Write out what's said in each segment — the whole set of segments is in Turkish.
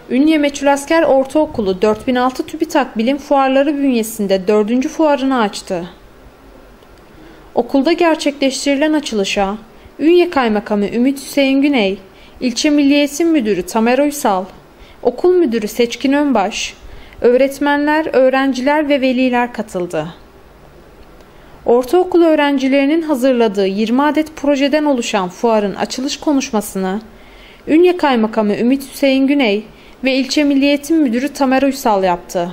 Ünye Meçhulasker Ortaokulu 4006 TÜBİTAK Bilim Fuarları bünyesinde 4. fuarını açtı. Okulda gerçekleştirilen açılışa Ünye Kaymakamı Ümit Hüseyin Güney, İlçe Milli Eğitim Müdürü Tamer Uysal, Okul Müdürü Seçkin Önbaş, öğretmenler, öğrenciler ve veliler katıldı. Ortaokul öğrencilerinin hazırladığı 20 adet projeden oluşan fuarın açılış konuşmasını Ünye Kaymakamı Ümit Hüseyin Güney ve İlçe Milli Eğitim Müdürü Tamer Uysal yaptı.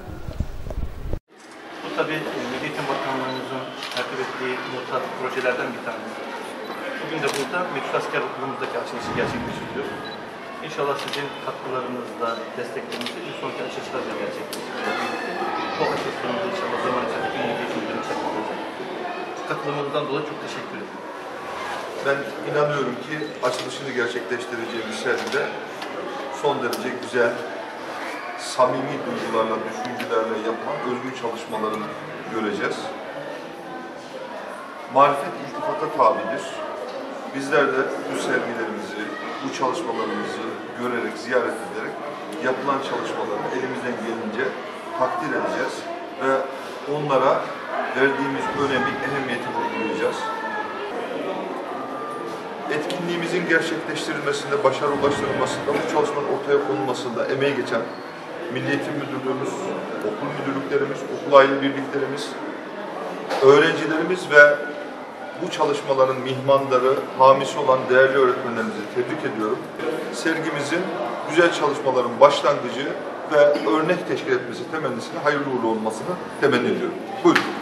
Bu tabii Milli Eğitim Bakanlığımızın takip ettiği muhtar projelerden bir tanesi. Bugün de burada Meçhulasker Okulumuzdaki açılışı gerçekleştiriyor. İnşallah sizin katkılarınızla, desteklerinizle bir sonraki açılışlarla gerçekleştireceğiz. Bu açılış sonunda inşallah zaman içerisinde Milli Eğitim Müdürümüz katılacak. Katılımınızdan dolayı çok teşekkür ederim. Ben inanıyorum ki açılışını gerçekleştireceğimiz sergide son derece güzel, samimi duygularla, düşüncelerle yapılan özgün çalışmalarını göreceğiz. Marifet iltifata tabidir. Bizler de bu sergilerimizi, bu çalışmalarımızı görerek, ziyaret ederek yapılan çalışmaları elimizden gelince takdir edeceğiz ve onlara verdiğimiz önemi, ehemmiyeti vurgulayacağız. Etkinliğimizin gerçekleştirilmesinde, başarı ulaştırılmasında, bu çalışmanın ortaya konulmasında emeği geçen Milli Eğitim Müdürlüğümüz, okul müdürlüklerimiz, okul aile birliklerimiz, öğrencilerimiz ve bu çalışmaların mihmandarı, hamisi olan değerli öğretmenlerimizi tebrik ediyorum. Sergimizin güzel çalışmaların başlangıcı ve örnek teşkil etmesi temennisine hayırlı uğurlu olmasını temenni ediyorum. Buyurun.